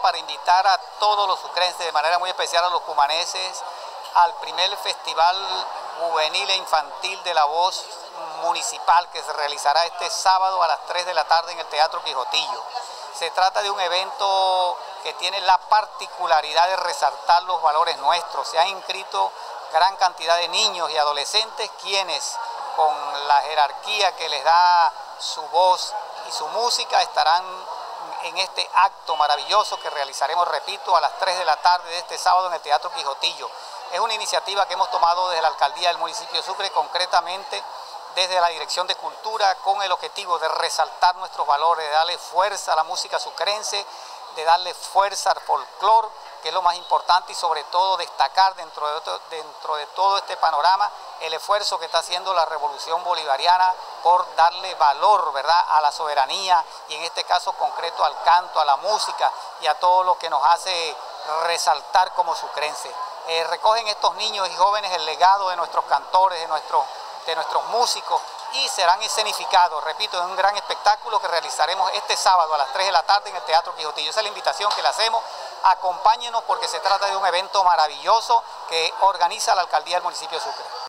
para invitar a todos los sucrenses, de manera muy especial a los cumaneses, al primer festival juvenil e infantil de la voz municipal que se realizará este sábado a las 3 de la tarde en el Teatro Quijotillo. Se trata de un evento que tiene la particularidad de resaltar los valores nuestros. Se han inscrito gran cantidad de niños y adolescentes quienes, con la jerarquía que les da su voz y su música, estarán en este acto maravilloso que realizaremos, repito, a las 3 de la tarde de este sábado en el Teatro Quijotillo. Es una iniciativa que hemos tomado desde la Alcaldía del municipio de Sucre, concretamente desde la Dirección de Cultura, con el objetivo de resaltar nuestros valores, de darle fuerza a la música sucrense, de darle fuerza al folclore, que es lo más importante, y sobre todo destacar dentro de todo este panorama el esfuerzo que está haciendo la Revolución Bolivariana por darle valor, ¿verdad?, a la soberanía, y en este caso concreto al canto, a la música y a todo lo que nos hace resaltar como sucrenses. Recogen estos niños y jóvenes el legado de nuestros cantores, de nuestros músicos, y serán escenificados, repito, en un gran espectáculo que realizaremos este sábado a las 3 de la tarde en el Teatro Quijotillo. Esa es la invitación que le hacemos. Acompáñenos porque se trata de un evento maravilloso que organiza la Alcaldía del municipio de Sucre.